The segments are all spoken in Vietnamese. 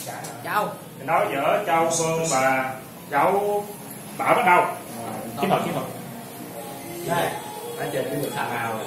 Châu. Nói giữa Châu Phương và cháu Bảo bắt đầu. Chiến thuật. Đây, đã chơi chiến thuật sao nào rồi.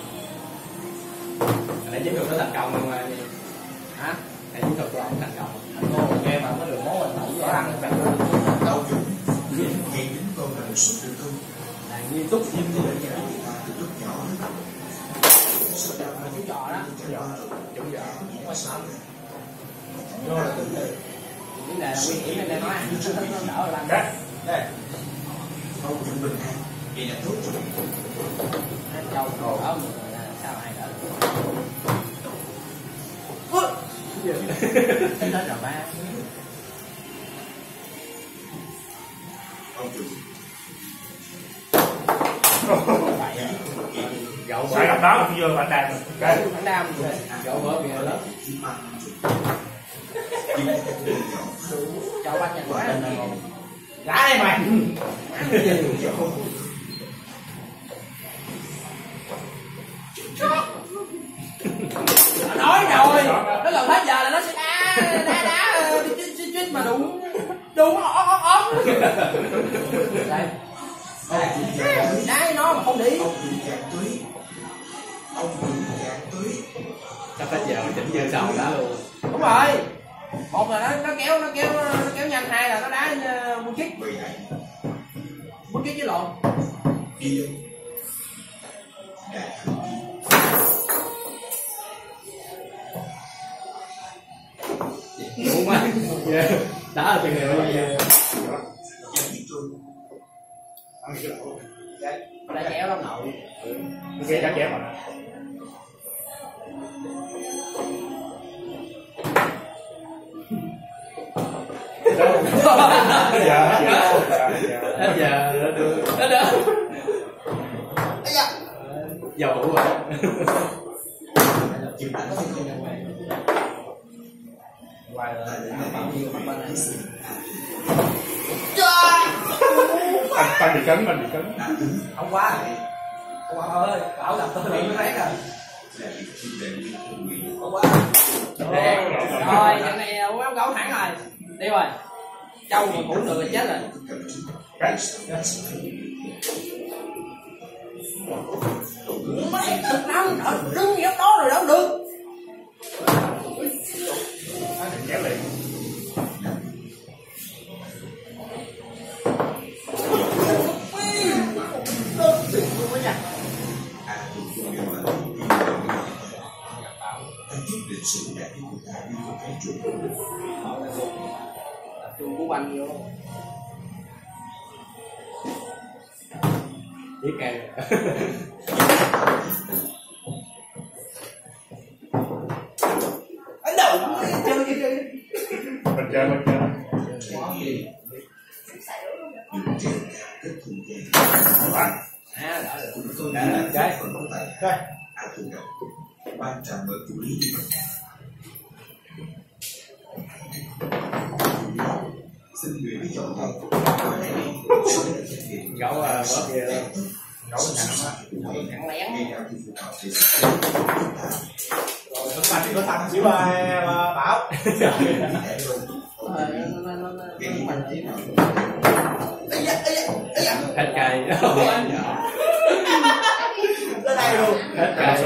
Để chiến thuật nó thành công không anh? Hả? Để chiến thuật của ông thành công. Anh nghe mà có đường mốt mình không có ăn phải đâu dùng vì đến con là một suất được không là nghiêm túc nhưng như vậy là từ lúc nhỏ chú trò đó chú trò quá sao rồi vấn đề là nguy hiểm nên nói nó đỡ làm đấy đây không dùng bình an vậy là tốt rồi châu đỡ sao ai đỡ cái đó là ba không dùng gậu phải đọc đó là bây giờ bạn đàn cái bạn đam gậu vỡ bìa lớn cho bác nhận quá gã đây mày nói rồi nó gần hết giờ là nó sẽ đá chuyên mà đụng ốm đây đá nó mà không đi ông bị gạt túi chắc hết giờ chỉnh chơi sầu đó luôn đúng rồi một là nó kéo nhanh hai là nó đá quân kích với lộn đi đâu đúng quá đá là chừng này bao giờ đã kéo lắm nội cái chắc chém mà hết giờ nó được dầu đủ rồi anh bị cấn không quá ơi bảo gặp tôi nó rét rồi không quá rồi trận này uống gấu thẳng rồi đi rồi châu mà cũng được là chết rồi mấy chục năm đứng như đó rồi đâu được kéo liền chuông của banh vô biết kèo ở đâu chơi mình chơi ban trà mở chủ lý xin gửi với chọn thầy gấu bớt kia gấu thẳng lén rồi nó thằng xíu Bảo hết cây tới đây luôn hết cây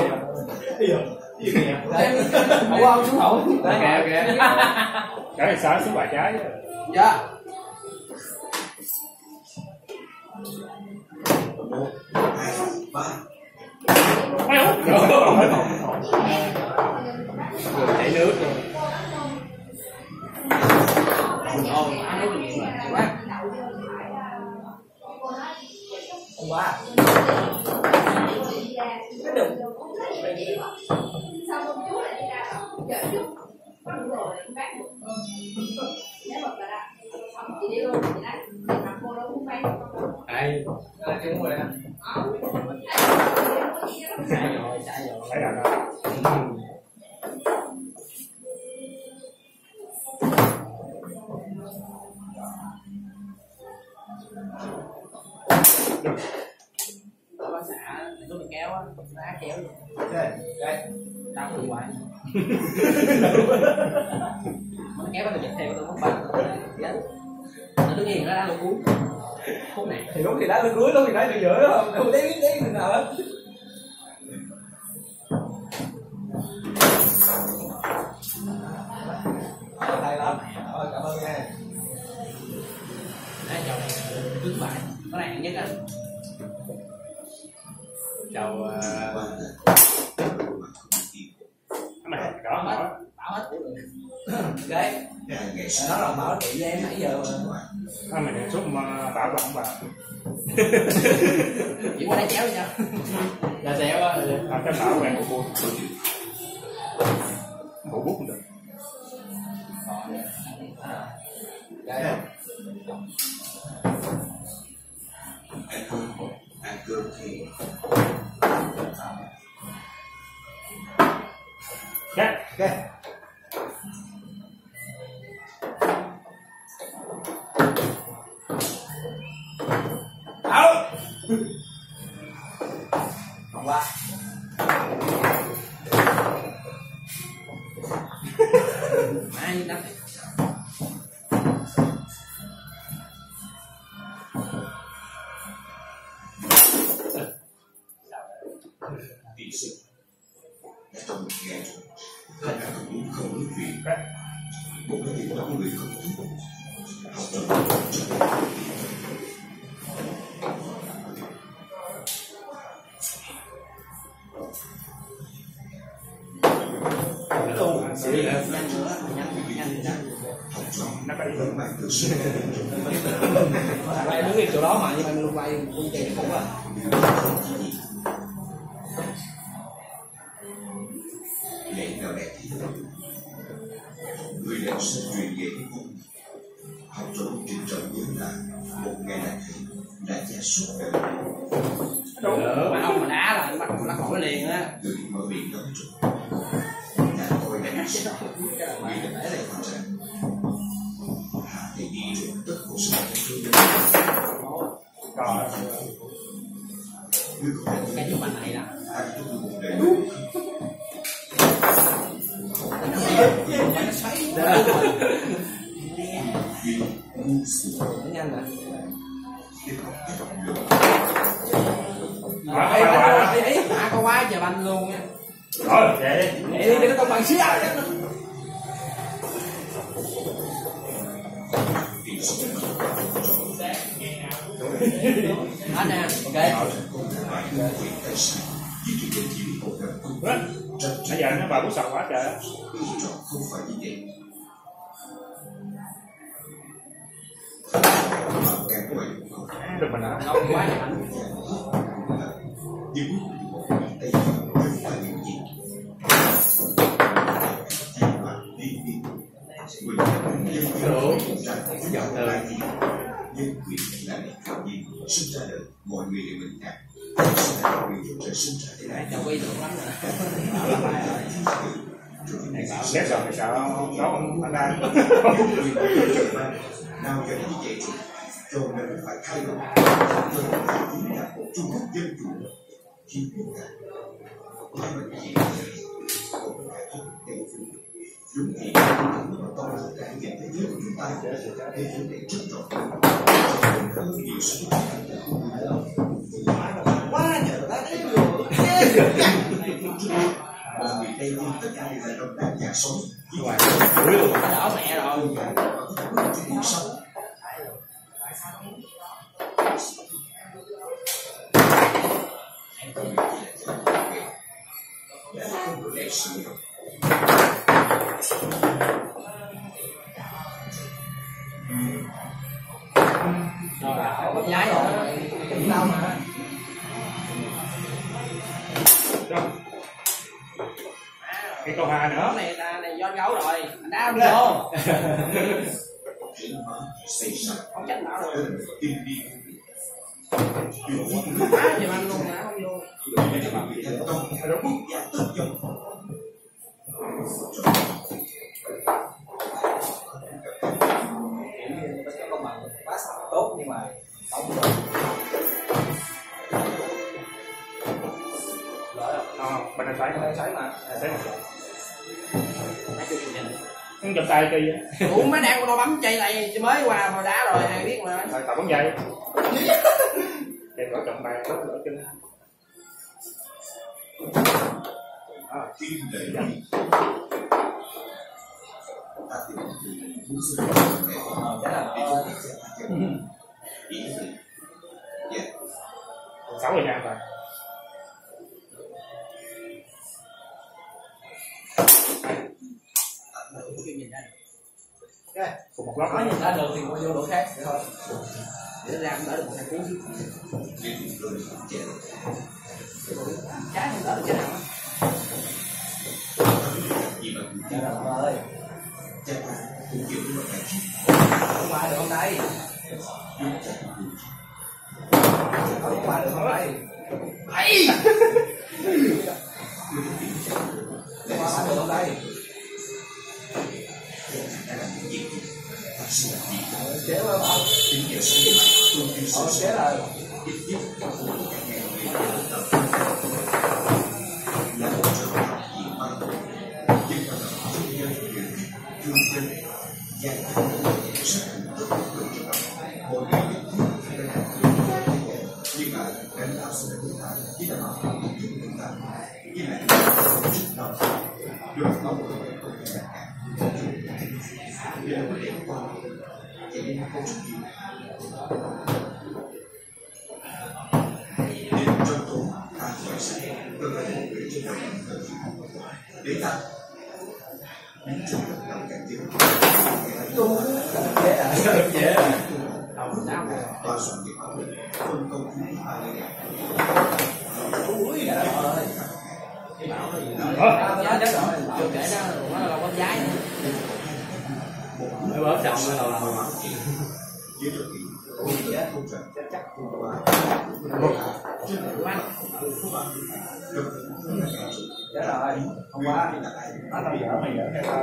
không có xuống hậu kìa cái này sao xuống bài trái chứ dạ chảy nước rồi ăn nước nhiều quá không quá cái đừng sao con chú lại đi ra chợ chút có đủ rồi cũng bán được nếu mà là không chị đi luôn chị nói mà cô đâu cũng bán ai cái mua đây chạy rồi thấy rồi ở bác xã lúc mình kéo á đá kéo đây tao không hoài nó kéo kéo nó giật theo tôi mất ba nó đứng yên nó đá luôn cuối khúc này thì lúc thì đá lên cuối, lúc thì đá lên giữa đó không biết mình nào hết. Hay lắm, cảm ơn nha. đấy chầu này trước bài cái này nhất á chầu cái này đó hả? bảo hết của được cái nó là bảo chị với em nãy giờ mà Cái này đề xuất mà bảo bạn bà chỉ qua đây chéo đi nha là xéo á cái bảo quen của bộ bút cũng được. cái ăn cơm thì Cái Áo không qua mai năm vì sự đã trong một ngày rồi tất cả các muốn không nói chuyện một cái gì đó người không tốt học trong nó phải vẫn mang được sự Mày đứng yên chỗ đó mà nhưng mà mình quay cũng tiền không à. lệ nào đẹp thì người lãnh sinh truyền dạy học trò trình trọng nhớ là một ngày là thầy đã gia suốt đời mà ông mà đá là bắt nó khỏi liền á người mở miệng nói rồi đã coi đã suốt người đã để hoàn thành hạ thầy đi rồi tất cuộc sống còn người có thể cái chụp ảnh này là ăn trong một đời Nhanh nè. Ai thả có quá trời banh luôn nha rồi vậy Để đi nó công bằng xíu. hết nè ok nãy giờ nó bà bút sọc quá trời á. không phải như vậy càng quậy Được mình hả? lâu quá trời banh nhưng đây không phải những gì nhân quyền là để tự nhiên sinh ra đời mọi người đều bình đẳng quyền cho sinh ra thế này chồng quy tưởng lắm rồi Xét rồi thì sợ nó không anh đang nào giờ như vậy cho nên phải thay đổi chính là một Trung Quốc dân chủ chính quốc gia hai bệnh gì cũng phải có đầy đủ đúng thì to là trải nghiệm thế giới của chúng ta để vấn đề chất trọng hơn nhiều sự Quá trời đá đấy luôn. mọi người đây nhưng tất cả đều là đồng đảng nhà sống đỡ mẹ rồi sống để sử dụng rồi bắp giái rồi đâu mà cái câu hai nữa này do gấu rồi anh đá không vô xây dựng không trách bảo rồi tiên đi quá trời banh luôn đá không vô thành công theo đúng và tất dụng Công bằng quá tốt nhưng mà tổng rồi. bên tay trái Thấy mà. thấy một nói chung nhìn Không chụp tay kỳ vậy. Ủa mấy đang nó bấm chạy lại mới qua mà đá rồi ai biết mà. Tao bấm dây. Để có trọng tay có lỡ chân. Kim Lệ Nhi. Ta tìm được thú sự này. Chắc là Ý gì? Dạ. 6 rồi nha rồi. Cùng một góc nói nhìn ra được thì vô độ khác vậy thôi. Để ra đỡ được một thằng cú. Liên rồi trẻ. Trái không đỡ được cái nào. Gì mà Chắc là ơi. chắc là cũng kiểu như vậy. Không qua được không đây? Không qua được không đây? Ấy. Không qua được không đây? Chế quá không? Chế rồi. Nhưng mà lãnh đạo sẽ được ta chỉ là họ không được chúng ta như này rất đau được có một cái câu chuyện vì là một điểm qua cho nên câu chuyện nên trong tổ ta phải sẽ tôi phải một người cho mọi người để ta những trường hợp nào cảnh giới Tu chế à? Chế à? tòa soạn việc bảo vệ phân công thứ hai Ui trời ơi. Giá chết rồi. Chưa kể nó là con gái nữa. Mới bớt chồng mới đầu đầu. với thực hiện công việc công trình chắc thông qua Chết rồi. Không qua. Nó làm vợ mày vợ theo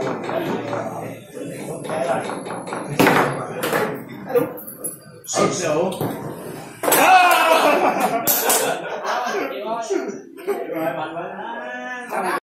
tao. Ôi xỉu. Rồi mạnh quá.